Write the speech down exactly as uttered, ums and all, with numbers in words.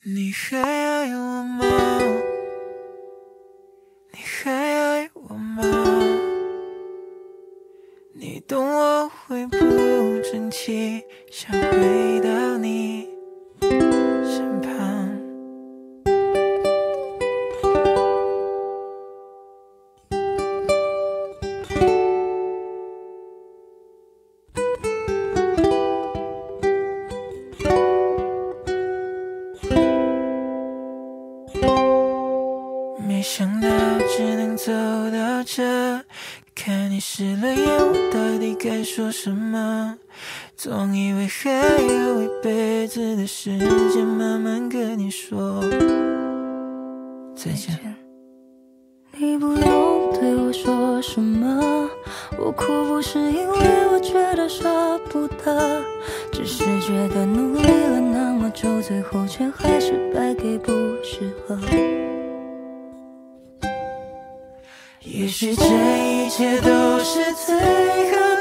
你还爱我吗？你还爱我吗？你懂我会不争气，想回到你身旁。没想到只能走到这，看你湿了眼，我到底该说什么？总以为还有一辈子的时间，慢慢跟你说再见。 你不用对我说什么，我哭不是因为我觉得舍不得，只是觉得努力了那么久，最后却还是败给不适合。 也许这一切都是最好